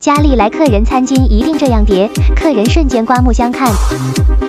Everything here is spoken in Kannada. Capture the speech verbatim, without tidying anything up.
佳丽来客人餐巾一定这样叠，客人瞬间刮目相看。